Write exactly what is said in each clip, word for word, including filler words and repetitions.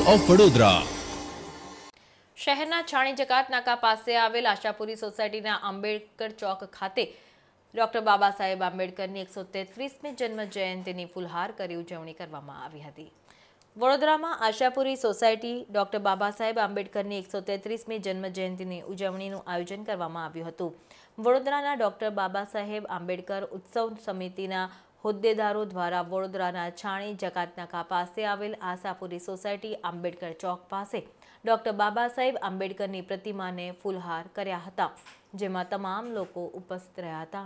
Of Vadodara. શહેરના છાણી જકાત નાકા પાસે આવેલ આશાપુરી સોસાયટીના આંબેડકર ચોક ખાતે ડોક્ટર બાબા સાહેબ આંબેડકરની એકસો તેત્રીસમી જન્મ જયંતિની ફુલહાર કરી ઉજવણી કરવામાં આવી હતી। વડોદરામાં આશાપુરી સોસાયટી ડોક્ટર બાબા સાહેબ આંબેડકરની એકસો તેત્રીસમી જન્મ જયંતિની ઉજવણીનું આયોજન કરવામાં આવ્યું હતું। વડોદરાના ડોક્ટર બાબા સાહેબ આંબેડકર ઉત્સવ સમિતિના હોદ્દેદારો દ્વારા વડોદરાના છાણી જકાતનાકા પાસે આવેલ આશાપુરી સોસાયટી આંબેડકર ચોક પાસે ડોક્ટર બાબા સાહેબ આંબેડકરની પ્રતિમાને ફૂલહાર કર્યા હતા, જેમાં તમામ લોકો ઉપસ્થિત રહ્યા હતા।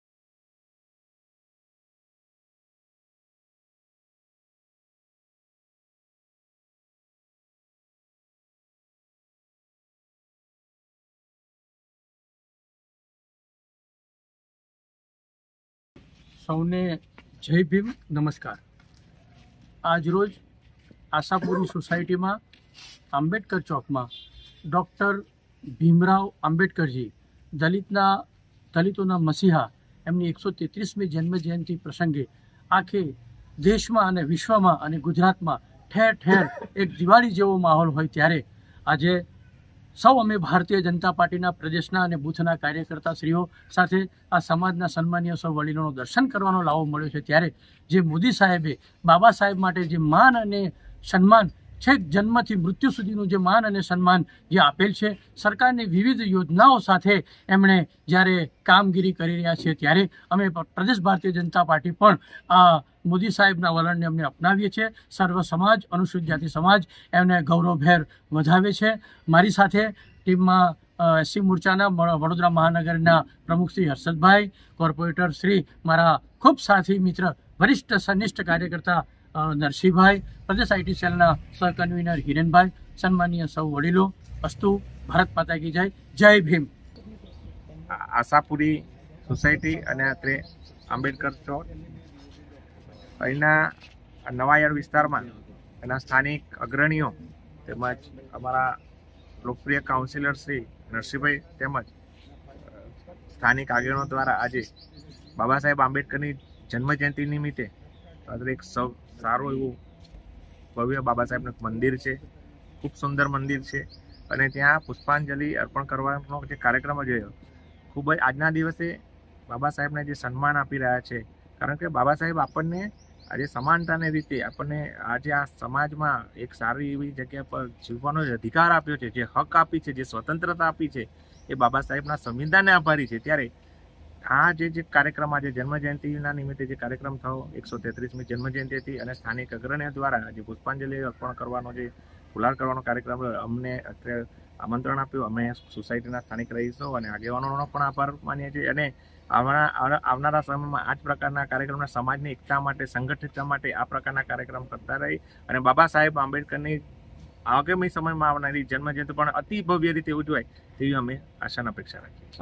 સૌને જય ભીમ, નમસ્કાર। આજરોજ આશાપુરી સોસાયટીમાં આંબેડકર ચોકમાં ડૉક્ટર ભીમરાવ આંબેડકરજી દલિતના દલિતોના મસીહા એમની એકસો તેત્રીસમી જન્મજયંતિ પ્રસંગે આખે દેશમાં અને વિશ્વમાં અને ગુજરાતમાં ઠેર ઠેર એક દિવાળી જેવો માહોલ હોય ત્યારે આજે સૌ અમે ભારતીય જનતા પાર્ટીના પ્રદેશના અને બૂથના કાર્યકર્તાશ્રીઓ સાથે આ સમાજના સન્માનીય સૌ વડીલોનો દર્શન કરવાનો લાવો મળ્યો છે। ત્યારે જે મોદી સાહેબે બાબા સાહેબ માટે જે માન અને સન્માન છેક જન્મથી મૃત્યુ સુધીનું જે માન અને સન્માન જે આપેલ છે, સરકારની વિવિધ યોજનાઓ સાથે એમણે જ્યારે કામગીરી કરી રહ્યા છે ત્યારે અમે પ્રદેશ ભારતીય જનતા પાર્ટી પણ આ મોદી સાહેબના વલણને અમને અપનાવીએ છીએ। સર્વ સમાજ, અનુસૂચિત જાતિ સમાજ એમને ગૌરવભેર વધાવે છે। મારી સાથે ટીમમાં એસસી મોરચાના વડોદરા મહાનગરના પ્રમુખ શ્રી હર્ષદભાઈ, કોર્પોરેટર શ્રી મારા ખૂબ સાથી મિત્ર વરિષ્ઠ સનિષ્ઠ કાર્યકર્તા નરસિંહભાઈ, પ્રદેશ આઈટી સેલના સહકન્વીનર હિરેનભાઈ, સન્માનીય સૌ વડીલો, અસ્તુ, ભારત માતા કી જય, જય ભીમ। આશાપુરી સોસાયટી અને અત્રે આંબેડકર ચોક અહીંના નવાયાર્ડ વિસ્તારમાં એના સ્થાનિક અગ્રણીઓ તેમજ અમારા લોકપ્રિય કાઉન્સિલર શ્રી નરસિંહભાઈ તેમજ સ્થાનિક આગેવાનો દ્વારા આજે બાબા સાહેબ આંબેડકરની જન્મજયંતિ નિમિત્તે એક સૌ સારું એવું ભવ્ય બાબા સાહેબનું મંદિર છે, ખૂબ સુંદર મંદિર છે અને ત્યાં પુષ્પાંજલિ અર્પણ કરવાનો જે કાર્યક્રમ જોયો, ખૂબ જ આજના દિવસે બાબા સાહેબને જે સન્માન આપી રહ્યા છે, કારણ કે બાબા સાહેબ આપણને આજે સમાનતાને રીતે આપણને આજે આ સમાજમાં એક સારી એવી જગ્યા પર જીવવાનો જે અધિકાર આપ્યો છે, જે હક આપી છે, જે સ્વતંત્રતા આપી છે, એ બાબા સાહેબના સંવિધાનને આભારી છે। ત્યારે આ જે જે કાર્યક્રમ આજે જન્મજયંતિના નિમિત્તે જે કાર્યક્રમ થયો એકસો તેત્રીસમી જન્મજયંતિ હતી અને સ્થાનિક અગ્રણીઓ દ્વારા આજે પુષ્પાંજલિ અર્પણ કરવાનો જે ફુલહાર કરવાનો કાર્યક્રમ અમને અત્યારે આમંત્રણ આપ્યું। અમે સોસાયટીના સ્થાનિક રહીશો અને આગેવાનોનો પણ આભાર માનીએ છીએ અને આવનારા આવનારા સમયમાં આ જ પ્રકારના કાર્યક્રમના સમાજની એકતા માટે, સંગઠિતતા માટે આ પ્રકારના કાર્યક્રમ કરતા રહી અને બાબા સાહેબ આંબેડકરની આગામી સમયમાં આવનારી જન્મજયંતિ પણ અતિ ભવ્ય રીતે ઉજવાય તેવી અમે આશાના અપેક્ષા રાખીએ છીએ।